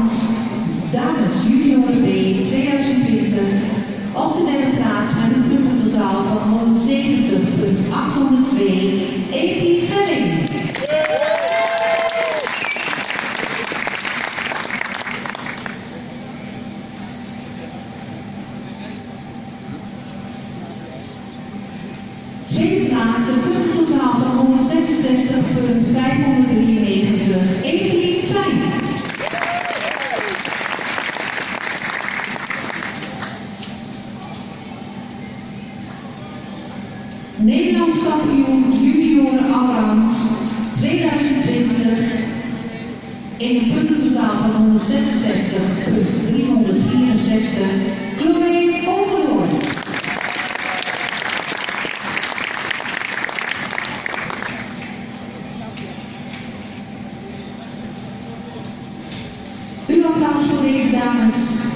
allround dames junioren B 2020 op de derde plaats met een puntentotaal van 170.802, Evie Gelling. Tweede plaats, een puntentotaal van 166.593, Evelien Fijn. Nederlands kampioen junioren allround 2020 in een puntentotaal van 166.364, Chloe Overhoorn. Uw applaus voor deze dames.